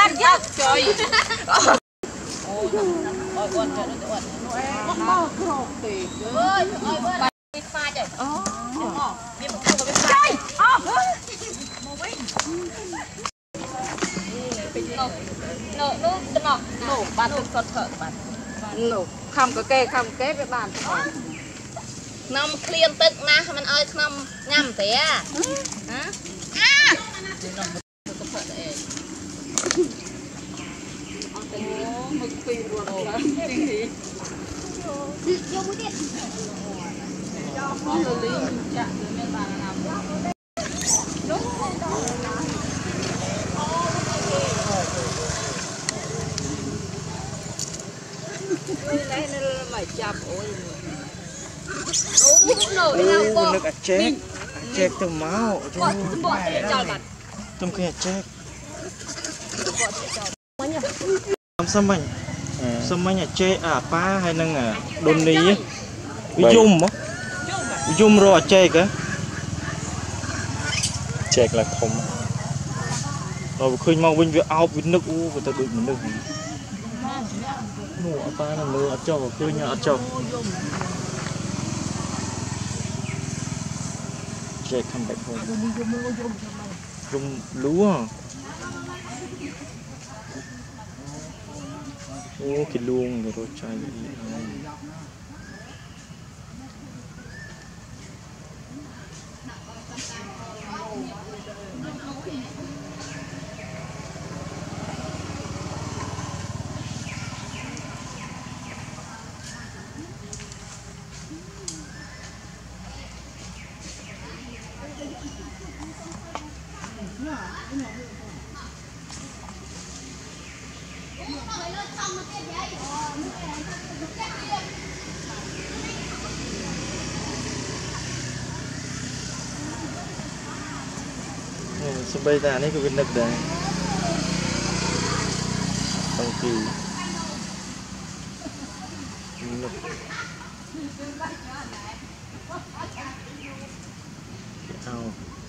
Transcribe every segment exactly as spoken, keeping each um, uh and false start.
ăn chứ trời ôi ôi con trời nó ơi con mò khổ thì ơi ơi ơi biết pha trời ồ biết một con biết pha nổ nổ nổ nổ bạn nổ sọt thở bạn nổ không có kê không kế với bạn nằm clean tức na mình ơi nằm nhầm thế à hả à có phở đấy mực phi ruột đi đi vô mũi điện cho con lý chạm từ bên bàn làm lấy nó mày chập ôi ô nước ạt chét chét từ máu tôm kia chét làm sao mình sao mình nhà chét à pa hay năng à đồn ní bị zoom á bị zoom rồi chét á chét là không rồi khơi mau vinh việc ao vinh nước u người ta được mình được nụ pa là lừa cho khơi nhà cho Jake come back home. Rung lúa. Ô cái luông rồi trái. Bây giờ này cái viên đất đấy tông kỳ nước ao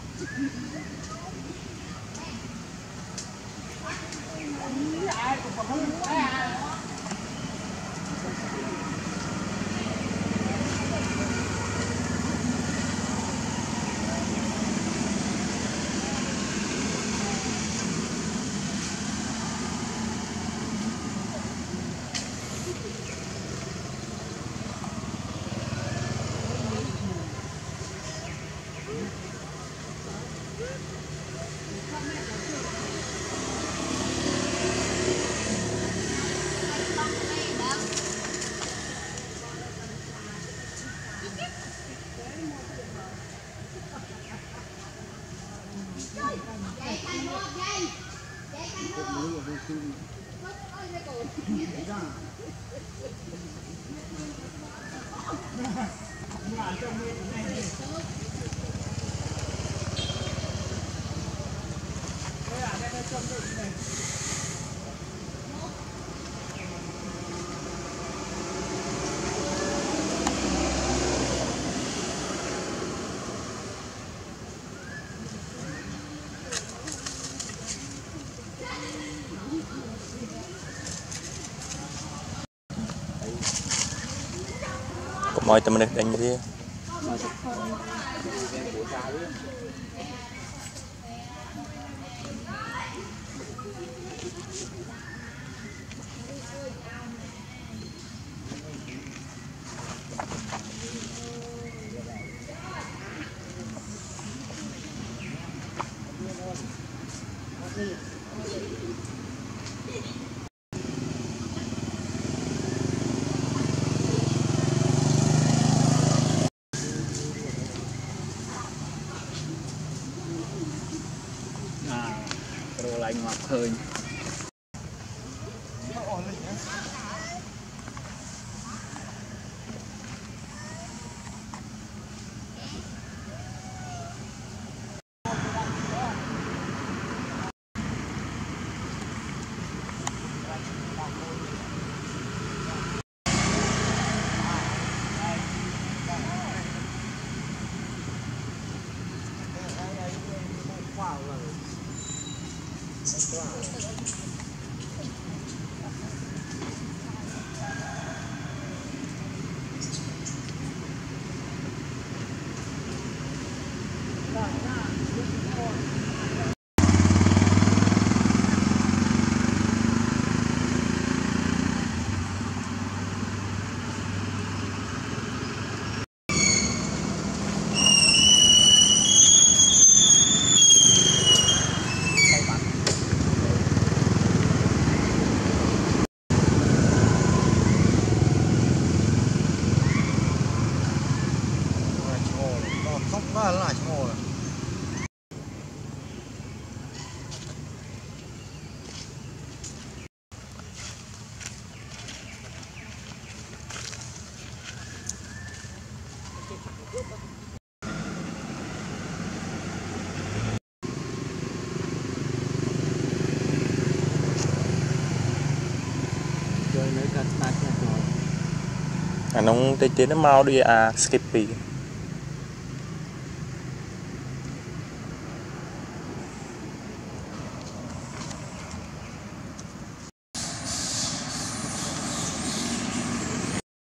mọi tầm được đánh gì rồi lại ngọt hơi wow Ba là chô rồi. À, nông tê chế nó mau đi à skippy